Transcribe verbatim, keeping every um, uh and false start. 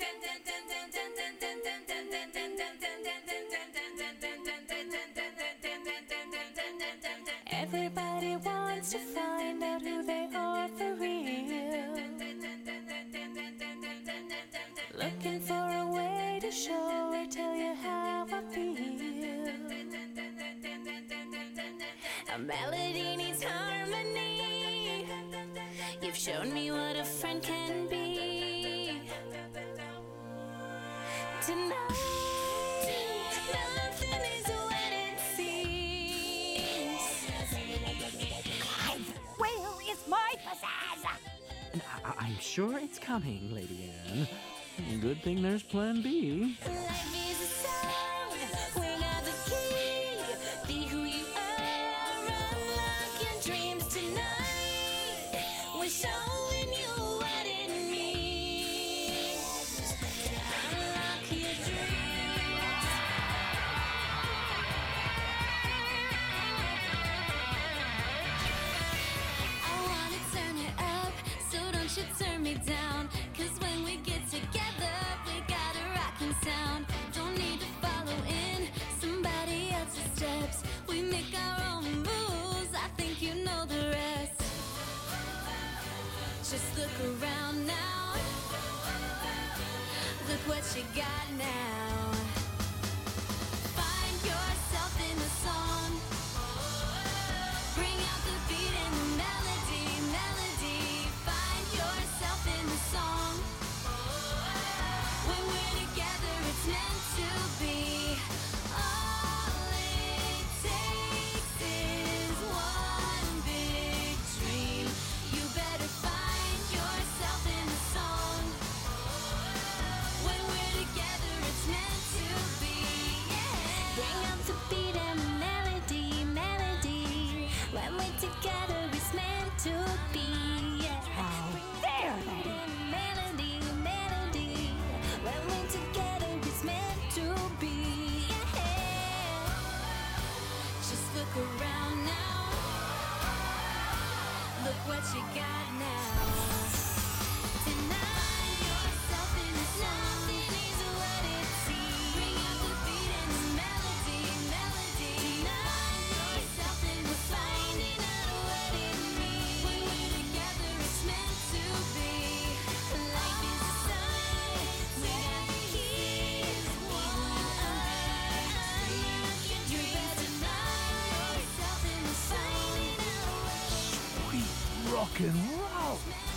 Everybody wants to find out who they are for real. Looking for a way to show or tell you how I feel. A melody needs harmony. You've shown me what a friend can be. Tonight, nothing is what it seems. Where is my pizzazz? I- I'm sure it's coming, Lady Anne. Good thing there's Plan B. Life is a song, we got the key. Be who you are, unlock your dreams tonight. We're showing you what it means. Unlock your dreams. I wanna turn it up, so don't you turn me down. 'Cause when we get together, we got a rockin' sound. Don't need to follow in somebody else's steps. We make our own moves, I think you know the rest. Just look around now. Look what you got now. Find yourself in the song. Bring out the beat and the melody, melody. Find yourself in the song. When we're together, it's meant to be. All it takes is one big dream. You better find yourself in the song. When we're together, it's meant to be. Yeah. Bring out the beat and the melody, melody. When we're together, it's meant to be. Yeah. How dare they? Melody, melody. When we're together, it's meant to be. Yeah. Just look around now. Look what you got now. Tonight, yourself in the song. Nothing is what it seems. Bring out the beat and the melody, melody. Tonight, yourself in the finding out what it means. When we're together, it's meant to be. Life is a sign. We got the keys. One you better find yourself in the finding out what it Sweet rock and roll. meant